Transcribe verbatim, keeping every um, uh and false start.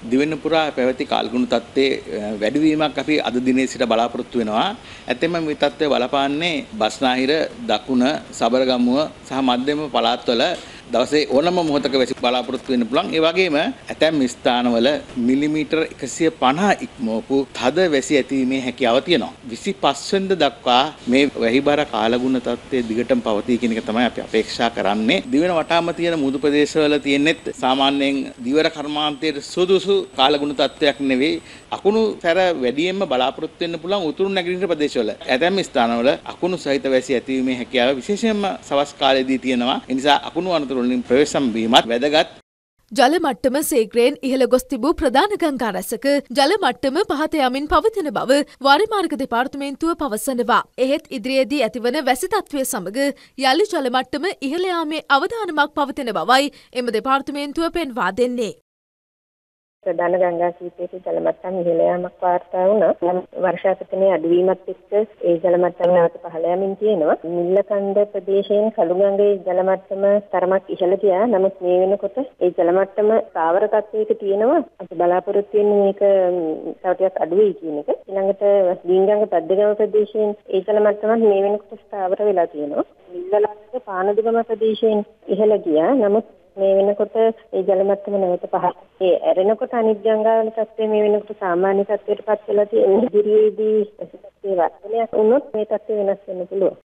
දිවෙන පුරා පැවති කාල්ගුණ තත්ත්වයේ වැඩිවීමක් අපි අද දිනේ සිට බලාපොරොත්තු වෙනවා. ඇත්තෙන්ම මේ තත්ත්වය බලපාන්නේ බස්නාහිර, දකුණ, සබරගමුව සහ මධ්‍යම පළාත්වල දවසේ ඕනම මොහොතක වැසි බලාපොරොත්තු වෙන්න පුළුවන්. ඒ වගේම ඇතැම් ස්ථානවල මිලිමීටර් එකසිය පනහ ඉක්මවපු තද වැසි ඇතිවීමේ හැකියාව තියෙනවා. විසිපහ වෙනිදා දක්වා මේ වැහිබර කාලගුණ තත්ත්වයේ දිගටම පවතී කියන එක තමයි අපි අපේක්ෂා කරන්නේ. දිවෙන වටාම තියෙන මුහුදු ප්‍රදේශවල තියෙනෙත් සාමාන්‍යයෙන් දිවර කර්මාන්තයේ සුදුසු කාලගුණ තත්ත්වයක් නෙවෙයි. අකුණු සැර වැඩියෙන්ම බලාපොරොත්තු වෙන්න පුළුවන් උතුරු නැගෙනහිර ප්‍රදේශවල. ඇතැම් ස්ථානවල අකුණු සහිත වැසි ඇතිවීමේ හැකියාව විශේෂයෙන්ම සවස් කාලයේදී තියෙනවා. ඒ නිසා අකුණු අනතුරු වලින් ප්‍රවේශම් වීමත් වැදගත්. ජල මට්ටම සීග්‍රයෙන් ඉහළ ගොස් තිබූ ප්‍රධාන ගංගා රැසක ජල මට්ටම පහත යමින් පවතින බව වාරිමාර්ග දෙපාර්තමේන්තුව පවසනවා. එහෙත් ඉදිරියේදී ඇතිවන වැසි තත්ත්වය සමග යලි ජල මට්ටම ඉහළ යාමේ අවධානමක් පවතින බවයි එම දෙපාර්තමේන්තුව පෙන්වා දෙන්නේ. ප්‍රධාන ගංගා කීපයේ ජල මට්ටම ඉහළ යාමක් වාර්තා වුණා. වර්ෂාපතනයේ අඩුවීමත් එක්ක ඒ ජල මට්ටම නැවත පහළ යමින් තියෙනවා. නිල්ලකන්ද ප්‍රදේශයෙන් කළුගඟේ ජල මට්ටම තරමක් ඉහළ ගියා. නමුත් මේ වෙනකොට ඒ ජල මට්ටම ස්ථාවර තත්ත්වයක තියෙනවා. අපි බලාපොරොත්තු වෙන්නේ මේක තව ටිකක් අඩු වෙයි කියන එක. ඊළඟට දීංගංග පද්දගම ප්‍රදේශයෙන් ඒ ජල මට්ටම මේ වෙනකොට ස්ථාවර වෙලා තියෙනවා. නිල්ලලන්ද පානදුගම ප්‍රදේශයෙන් ඉහළ ගියා. නමුත් මේ වෙනකොට ඒ ජල මට්ටම නැවත පහළ. ඒ ඇරෙනකොට අනිත් ගංගාවල තත්ත්වය මේ වෙනකොට සාමාන්‍ය තත්ත්වයට පත් වෙලා තියෙන ඉදිරියේදී තත්ත්වයේ වර්ධනයක් වුණොත් මේ තත්ත්වය වෙනස් වෙන්න පුළුවන්.